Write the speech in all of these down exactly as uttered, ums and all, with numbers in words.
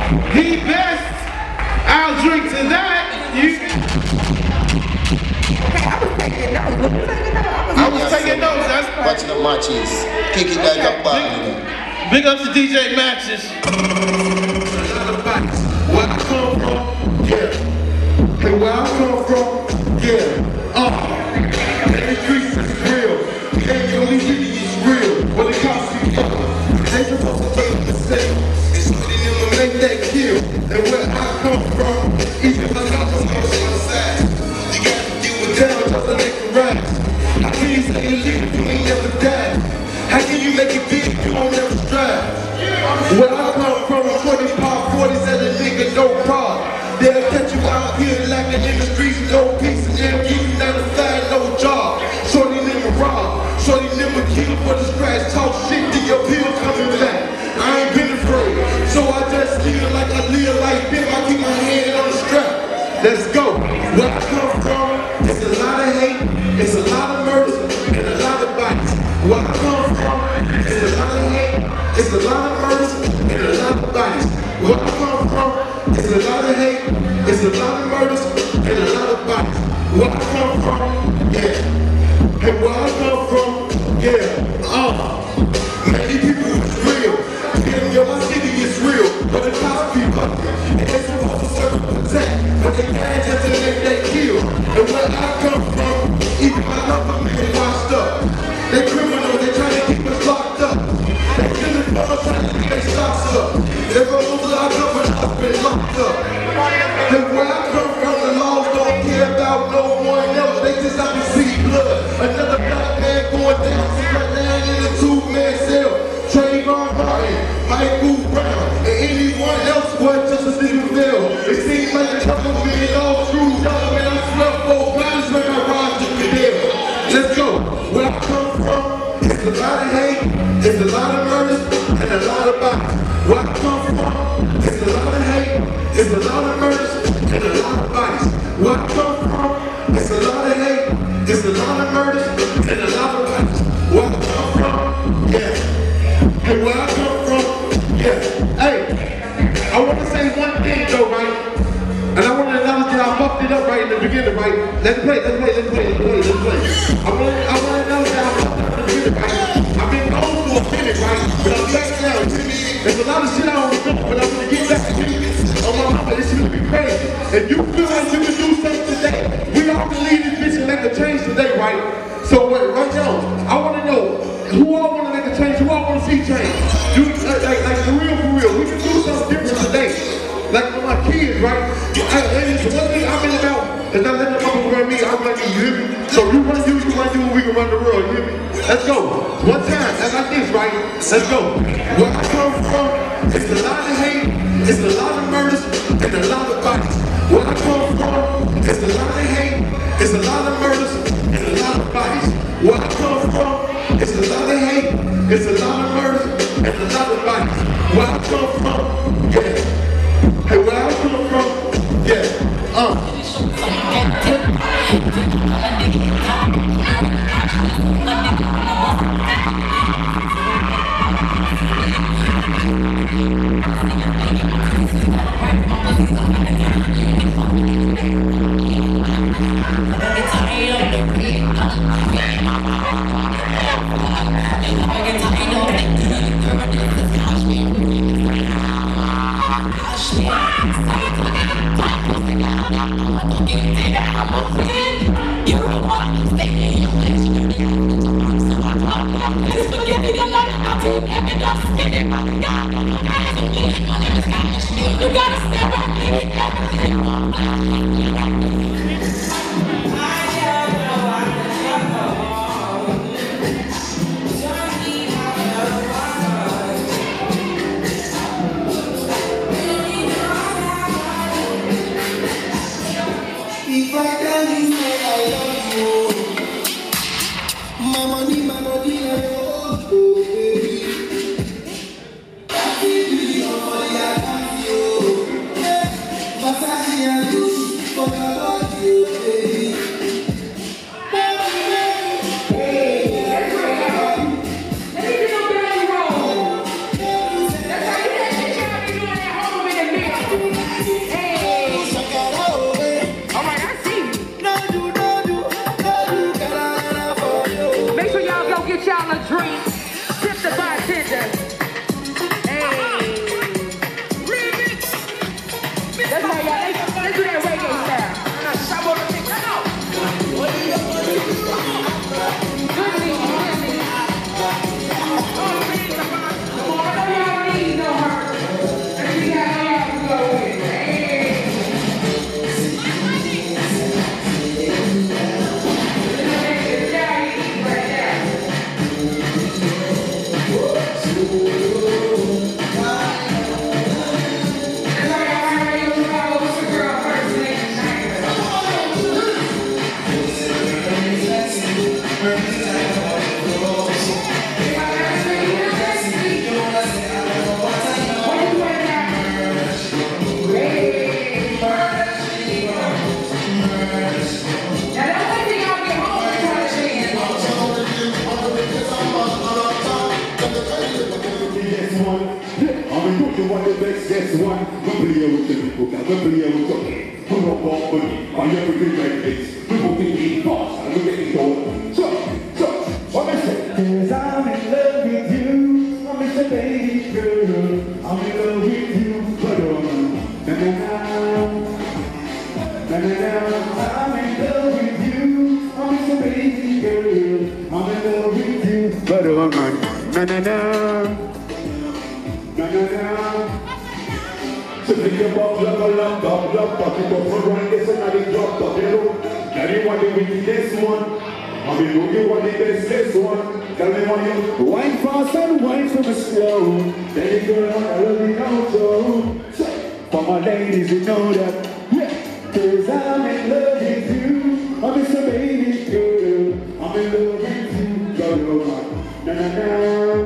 The best, I'll drink to that. You... I was taking notes. That's watching the matches. Kick it like a ball. Big up to D J Matches. Where I come from, yeah. Hey, where I come from, yeah. Uh, the streets is real. Hey, the only city is real. When it comes to people, they supposed to take the set. It's putting them to make that kill. And where I come from, even my mouth on the side. You got to deal with down just to make it right. How can you say you live if you ain't never died? How can you make it big if you won't never strive? Where I come from, twenty-five forties at a nigga, no problem. They'll catch you out here lacking in the streets, no peace, and they'll give you nine to five, no job. Shorty never rob, shorty never kill for the scratch, talk shit to your pill coming back. I ain't been afraid, so I just live like I live like them. I keep my hand on the strap. Let's go. Where I come from, it's a lot of hate, it's a lot of murders, and a lot of bites. Where I come from, it's a lot of hate, it's a lot of murders, and a lot of bites. Where I come from, it's a lot of hate, it's a lot of murders, and a lot of bites. Where I come from, yeah. Hey, where I come from, yeah. Uh, many people is real. Yeah, yo, my city is real. But the cops be fucking. And they supposed to serve and protect. But they can't just to make that kill. And where I come from, even my government get washed up. They criminals, they try to keep us locked up. They killing us, trying to keep their stocks up. They go over our government, I've been locked up. And where I come from, the laws don't care about no one else. They just have to see blood. Another black man going down, see right now in a two-man cell. Trayvon Martin, Michael Brown, and anyone else was just a single fail. It seems like the government all screwed up, and I swear four guys when I ride to the deal. Let's go. Where I come from, it's a lot of hate, it's a lot of murders, and a lot of bodies. Where I come from, it's a lot of hate, it's a lot of murders, and a lot of bodies. Where I come from, it's a lot of hate, it's a lot of murders, and a lot of bodies. Where I come from, yeah. Hey, where I come from, yeah. Hey, I want to say one thing though, right? And I want to announce that I fucked it up right in the beginning, right? Let's play, let's play, let's play, let's play, let's play. I want to, I want to announce that I fucked it up in the beginning, right? I've been gone for a minute, right? But I'm back now. There's a lot of shit I don't remember, but I'm going to get back to you. Oh my mama, this shit will be crazy. If you feel like you can do something today, we all can leave this bitch and make a change today, right? So wait, right now, I want to know who all want to make a change, who all want to see change. Do, like, like, like for real, for real, we can do something different today. Like for my kids, right? I, and it's one thing I've been about is not letting the mother run me, I'm letting you, you hear me? So you run you, you run you, and we can run the world, you hear me? Let's go. One time, that's like this, right? Let's go. Where I come from, it's a lot of hate, it's a lot of murders, and a lot of bodies. Where I come from, it's a lot of hate, it's a lot of murders, and a lot of bodies. Where I come from, it's a lot of hate, it's a lot of murders, and a lot of bodies. Where I come from, yeah. Hey, where I come from, yeah. Uh. If I tell you I love you, my money, my money, I love you, baby. I feel you for your love you, Versace and Gucci for your love you, baby. That's how you had to try to be doing that home with me. one, we play with the people, we play with the we don't want money, I never do like this. We will be eating fast, and we get it going. So, so, what I say? Cause I'm in love with you, I'm Mister Baby Girl. I'm in love with you, but oh, na na na, na na na. I'm in love with you, I'm Mister Baby Girl. I'm in love with you, but oh, na na na, na na na. So think about love, love, love, love, but you go for one, this and that is drop, but you know, now you want the wickedest one. I mean, who you want the bestest one? Tell me what you wine fast and wine from a slow. Then you girl, I love you now, so. For my ladies, you know that, yeah. Cause I'm in love with you, I'm Mister Baby Girl. I'm in love with you, girl, na na na,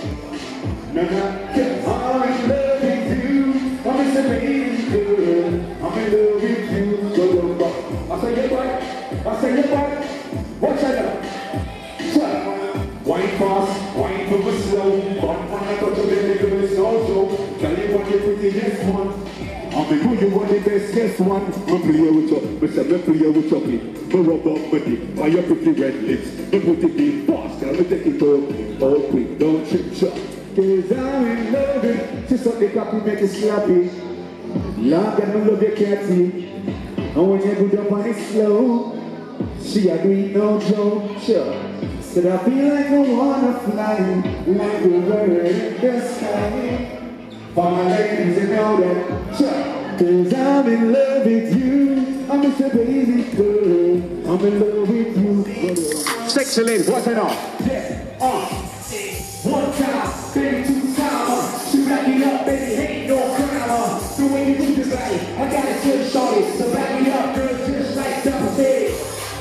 na na. I'm in love with you, I'm Mister Baby Girl. I'm in love with you, girl. I say get back, I say get back. Watch out now. Wine fast, wine from a slow. One man I got to make it a so. Tell you what you pretty next one. I mean, who you want the best guest one? Me play with you, me say me play with you, me rub up my dick by your pretty red lips. Me put it in fast, tell me take it up, all quick, don't trip shot. Cause I'm in love with you. She suck the cocky, make it slappy. Love and me love your catty. And when you go up on it slow, she agreed, no joke, sure. Said I feel like I wanna fly, like a bird in the sky. For my ladies, you know that, sure. Cause I'm in love with you, I'm Mister Baby Girl. I'm in love with you. Sexy ladies, what's it on? Yeah, uh. One time, baby, two times. She back it up, baby, ain't no crime. Uh. The way you do this, like, I got it good, shorty. So back me up, girl, just like double said.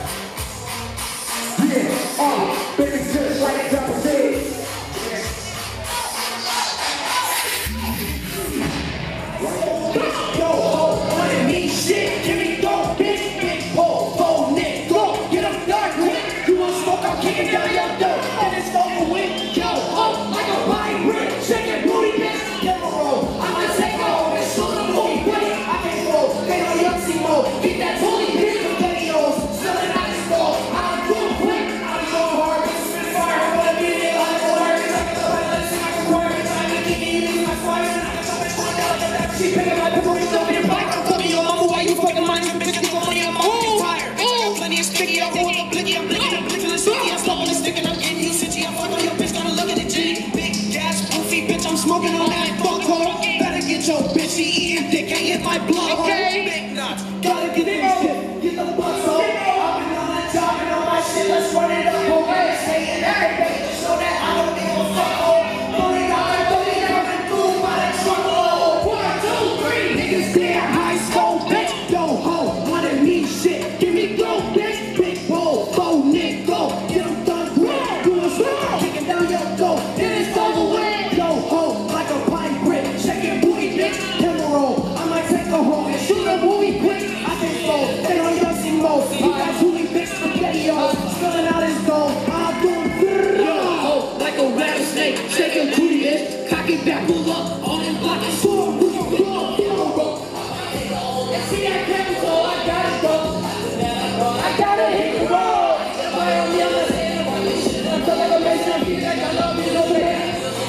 Yeah, uh, baby, just like double said. Yo, ho, wanna me shit, give me go, bitch, big hole, go, Nick, go, get up dark, quick. You want smoke, I'm kicking down your door, and it's over with. Yo, ho, like a body brick, shaking booty, bitch, never roll. I might take off and shoot the movie, quick. I can't roll, they don't young see more. Get that fully bitch with videos, selling out the store. I'm doing quick, I'm going hard, but spit fire. I wanna be there, I go hard, it's like the right, let's see, I can work. Trying to get me, you my fire, and I can stop it, find out that she paying my people, it's over your bike. I'm fucking your mama, why you fucking mine? Bitch, you got money, I'm all tired. Bitch, I got plenty of sticky, I roll up blicky, I'm blicking, I'm blicking the sticky, I'm stopping the stick, and I'm getting you city. I'm fucking your bitch, gotta look at the G. Big gas, goofy, bitch, I'm smoking on that fuck hole. Better get your bitch, she eating dick, can't hit my blood hole. Big nuts, gotta get this shit, get the bus hole. I've been on that job and on my shit, let's run it up, go ahead, say it every day, to show that I don't give a fuck hole. thirty dollars, thirty dollars, and food by the truck hole. One, two, three, niggas there, high school, bitch, yo ho, wanna me shit, give me go, bitch, big bowl, go, Nick, go, get them done quick, do a swing, kicking down your go, then it's over with, yo ho, like a pine brick, shaking booty, bitch, hammer roll, I might take a hole and shoot a movie quick, I can fold, they don't just see most, he got booty, bitch, spaghetti, yo, spilling out his gold, I'm doing yo ho, like a rattlesnake, shaking booty, bitch, cock it back, pull up, on his block, and shoot him, push him, go, go, go. See that chemical, I gotta go. I gotta hit the road. If I on the other hand, I'm so like a mason, I feel like I love you over there.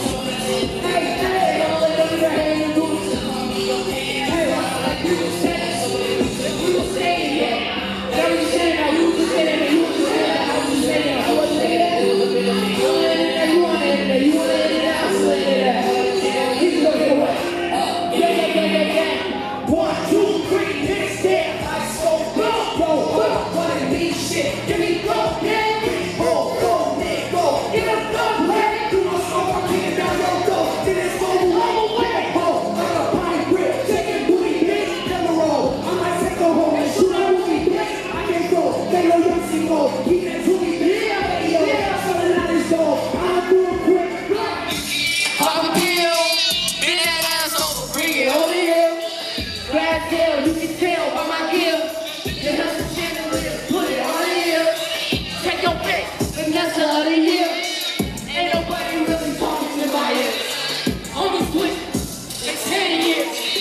Hey, hey, all in under your hand and do it. Hey, like you just said, you were saying that. That was saying that you were saying that you were saying that I was saying that I wasn't saying that. You wanted it, you wanted it, you wanted it, I was saying that. You can go get away. Yeah, yeah, yeah, yeah, yeah. One, two, three, next step. I so go, go, go. Wanna be shit. Give me go, yeah. Go, go, nigga, go. Get up, go, man. Do no smoke, I'm kicking down your door. Then it's over, I'm away. Ho, like a pine grip. Shaking booty, bitch, never roll. I might take a hole and shoot a movie, bitch. I can't go. They know you see more. Keep that booty, bitch. Yeah, yeah. Selling out his door. I'm doing quick. Pop a pill, bend that ass over, bring it over here. Glass tail, you can tell by my gear. You have some chandelier, put it on here. Take your pick, Vanessa of the year. Ain't nobody really talking to my ear. On the switch, it's ten years.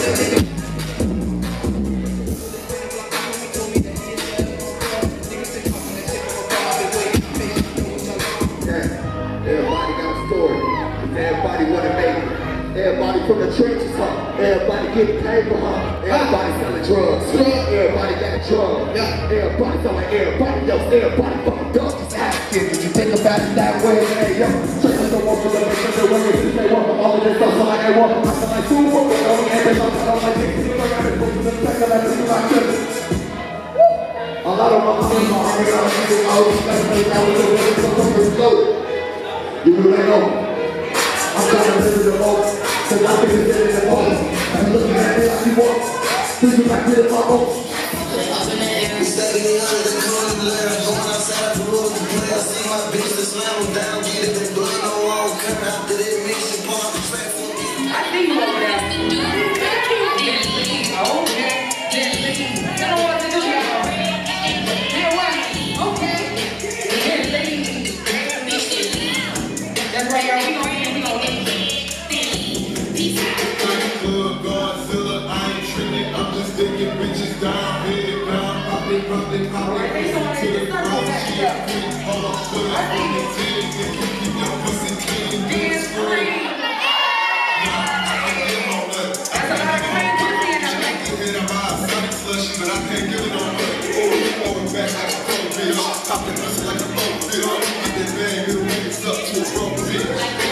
Everybody wanna make it. Everybody from the trenches, huh? Everybody getting paper, huh? Everybody selling drugs. Everybody got a drug. Everybody selling everybody else. Everybody fucking up. Just asking, did you think about it that way? Hey, yo, straight don't want to let me think the way they want all of this stuff like they want. I feel like two more, but only every time I like this. I got it, put the back of that thing like this. A lot of my friends are hanging out and getting out. Especially now with the way it's so loaded. You really know. I'm trying to live in the most, cause I think it's in the most. And looking at me like you want, thinking back to the most. Steady under the corner, going outside the road to play. I see my bitch to slam them down, get it, but no one come after that mix and pump the track for me. I think you over there. Okay. You don't want to do that. Yeah, what? Okay. That's right, y'all. We gonna eat, we gonna eat. Godzilla, I ain't tripping. I'm just thinking bitches down, head down, popping, popping, popping. To the ground, she a freak. Hold on, put it on the tin. If you keep your pussy clean, then scream. Nah, I ain't getting on that. I can't hit on my Sonic slushy, but I can't give it on that. Oh, you going back like a cold bitch. Popping us like a cold bitch. Get that bag, it'll make it up to a broke bitch.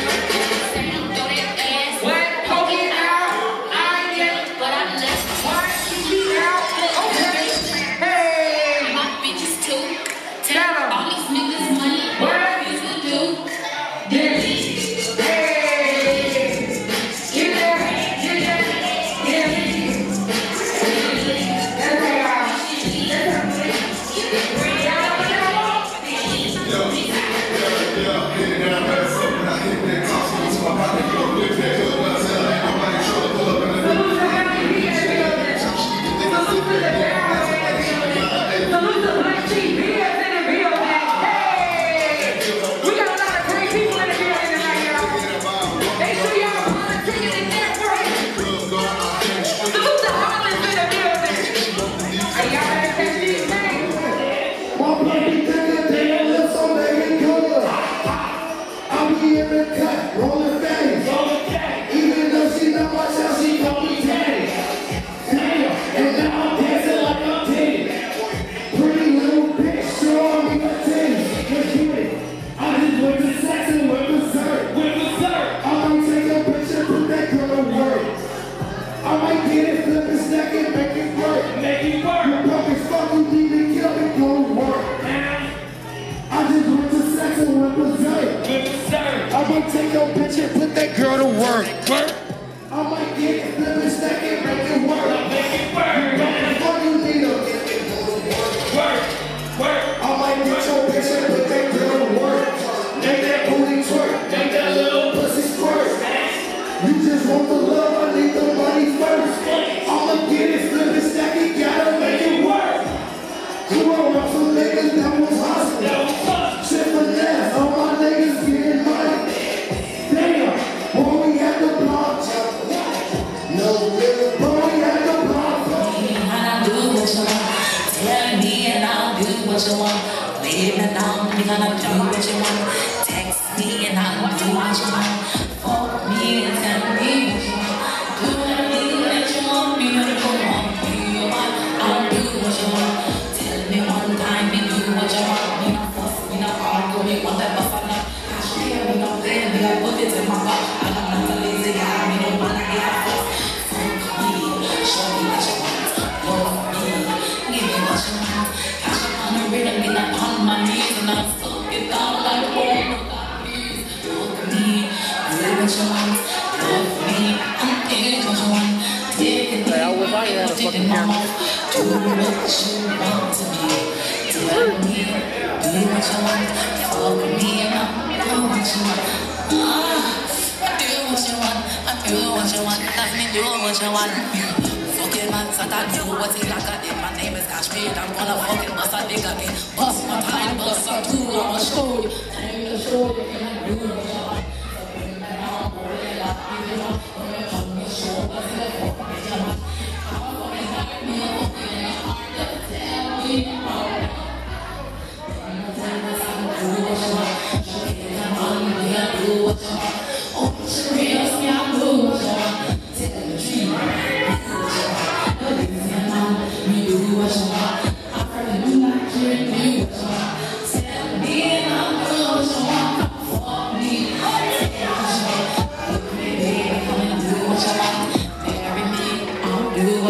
I might take your bitch and put that girl to work. Work. I might get it, flip it, stack it, make it work. Make it work. All you need to work. Work. I might get your bitch and put that girl to work. Make that booty twerk. Make that little pussy squirt. You just want the love, I need the money first. I'ma get it, flip it, stack it, gotta make it work. You won't run some niggas that was hustling. Shit for that, all my niggas getting money. Damn, boy, we had the block. No, boy, we had the block. I'll do what you want. Tell me and I'll do what you want. Leave me down, we gonna do what you want. Text me and I'll do what you want. Fuck me and tell me what you want. Do anything that you want me to do. I'll do what you want. Tell me one time me do what you want. Me not fuss, me not argue, me whatever for now. I share, me not play, me I put it in my mouth. I got not a lazy guy, me don't wanna get a fuss. Fuck me, show me what you want. Love me, give me what you want. Cash up on the rhythm, me not on my knees, and I'm suck it down like a bone. Fuck me, do what you want. Love me, I'm taking what you want. Taking me, I'm taking my mouth. Do what you want to me. Tell me, do what you want. Fuck me, and I'm do what you want. Ah, I do what you want. I do what you want. Let me do what you want. Fucking man, so I do what he like I did. My name is Kashmir. I'm gonna fucking bust a dick again. Bust my time, bust a two. I'ma show you. I'm gonna show you. Can I do what you want? I'm gonna show you.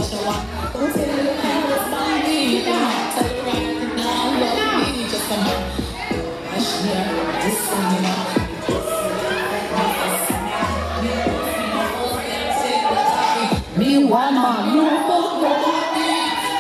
what you want. Don't tell me how it's my need. Turn around now, love me just a moment. I share this song, you know. Me one man, you fuck with me.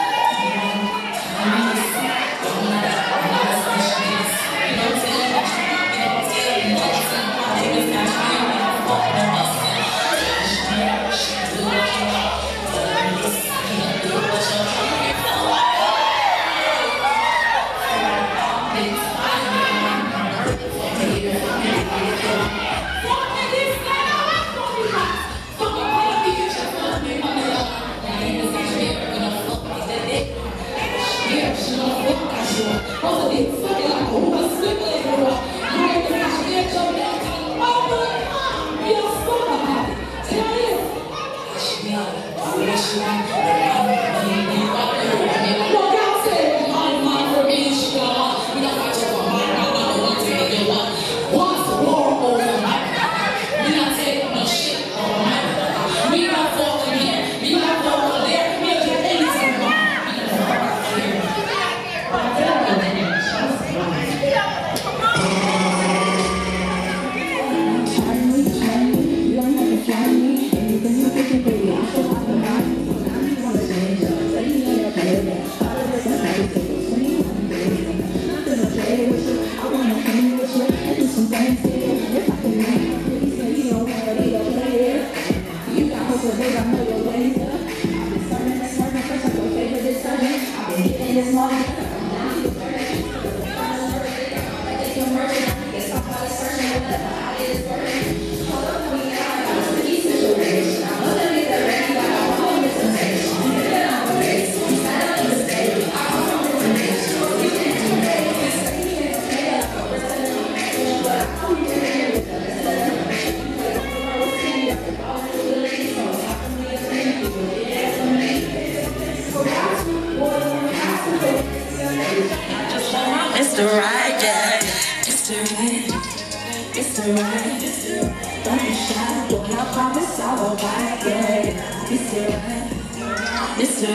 It's the right, yeah. It's the right. It's the right. Don't be shy, boy. I promise I will ride, yeah. It's the right. It's the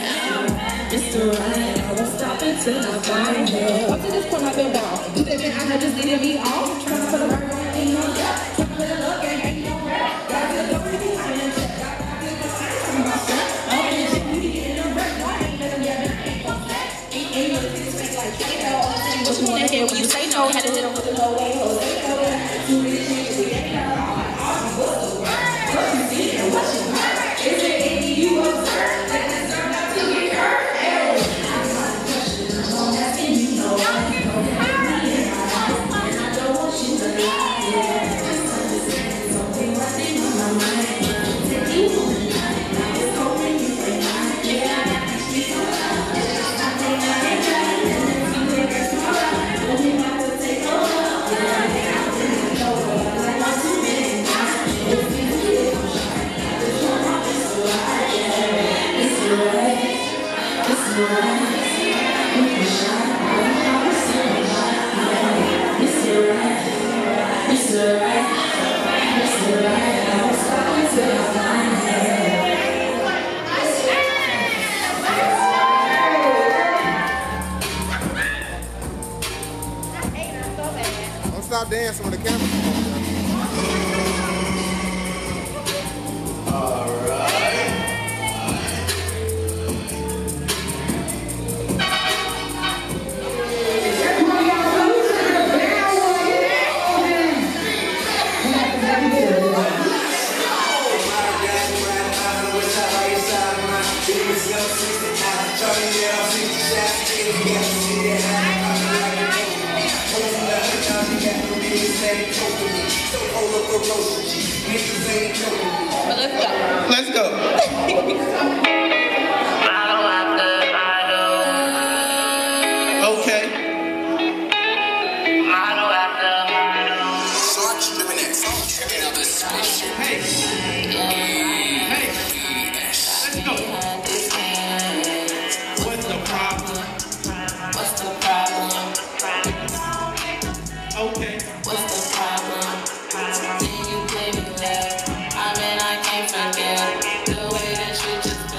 right. It's the right. I won't stop until I find you. Up to this point, I've been down. Do they think I had just leading me off? Trying to put a burger on me, yeah. Trying to let it look and ain't no rap. Got to go to the iron check. I got to the same from myself. I'm in the gym, we getting a wreck. I ain't letting get it. I ain't gon' flex. Ain't ain't looking to expect like you know. What you wanna hear when you say no? Had to hit them with the no way, ho. They know that. Too many things we ain't got all my awesome. What's the word? What you see and what you heard? Is it any you observe? That deserve not to get hurt? Hey, I'm not a question. I'm asking you know. I know that me and my eyes, and I don't want you to lie. Yeah, just understand something running on my mind. Take you on the night, now it's hoping you say mine. Yeah, I got these streets on fire. I think I ain't got it, and then you take it to my life. But we got to take over. Yeah, I think I really know it. Like one too many times. If we get on shine, I just want my best to ride. Yeah, it's the right. It's the right. We can shine. I don't know how to say it. Yeah, it's the right. It's the right. It's the right. I won't stop until I find it. Don't stop dancing when the camera's on. Let's go. Okay. Hey, hey, let's go. What's the problem? What's the problem? Okay. What's the problem? Then you play me back. I mean, I can't forget the way that you just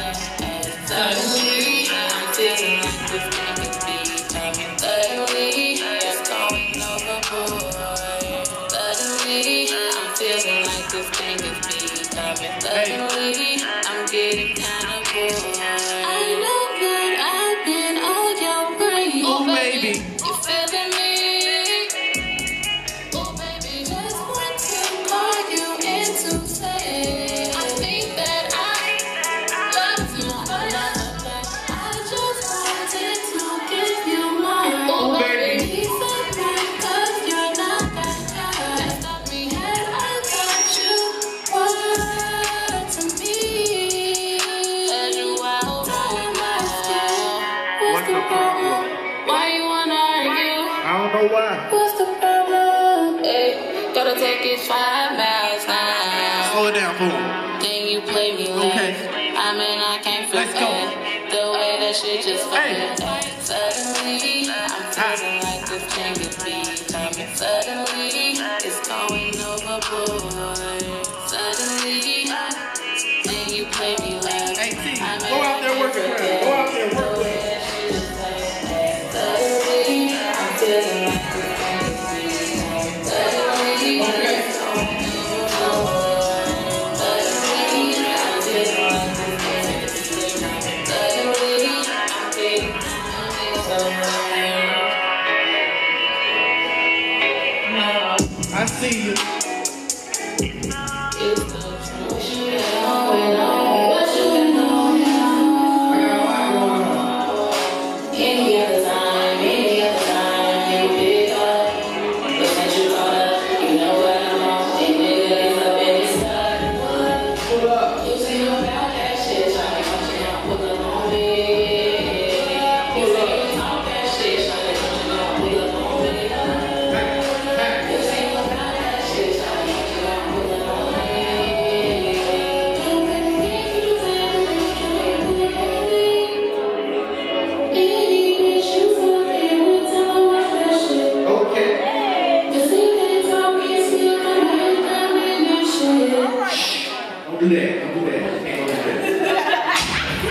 Suddenly, I'm feeling like this thing is becoming suddenly, it's going overboard. Suddenly, I'm feeling like this thing is becoming suddenly, I'm getting kind of bored. I know that I've been on your brain. Oh, baby. You feeling me? Oh, baby, just want to call you in to say I think that I love you, but I just wanted to give you more. Oh, baby. Please admit, 'cause you're not that guy. That stopped me had I thought you were to me. As you out on my skin, what's the problem? Why you wanna argue? I don't know why. What's the problem? Hey, gotta take it five miles now. Slow it down, fool. Then you play me like Okay. I mean I can't feel Let's go. it. The way that shit just Hey. felt. Suddenly I'm feeling like this thing is becoming. Suddenly it's going overboard. Suddenly then you play me like Hey, T, I mean go out there working with him. Go out there working with him. Suddenly I'm feeling like this thing is becoming. Suddenly it's going overboard. Suddenly I'm feeling like this thing is becoming. Suddenly I'm getting I see you. Any other time, any other time, you pick up. But since you caught up, you know what I'm on. And nigga is up and it's stuck. You say about that shit, tryna come down, pull up on me. You say you talk that shit, tryna come down, pull up on me. You say about that shit, tryna come down, pull up on me. You really think you say you can pull up on me. Any bitch you fucking with, tell her watch that shit. Okay. Cause if they talking, still come in, come in that shit. Don't do that. Don't do that. Can't go do that.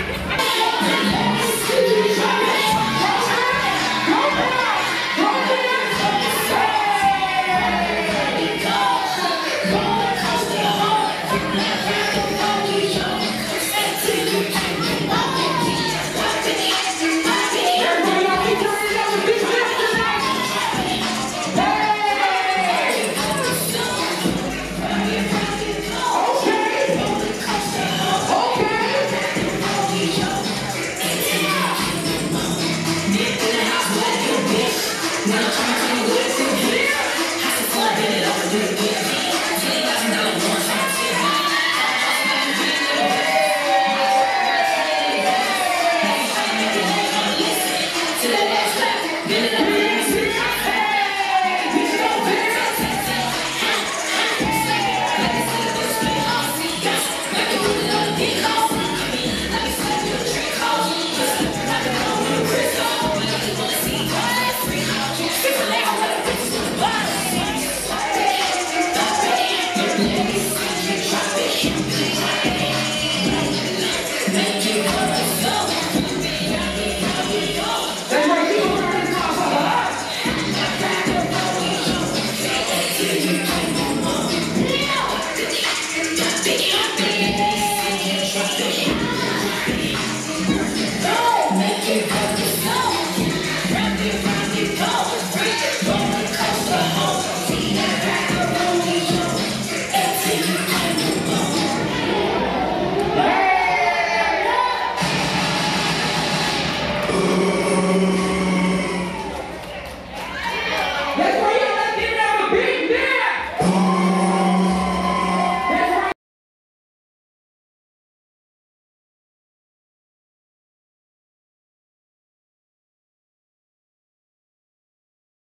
Make it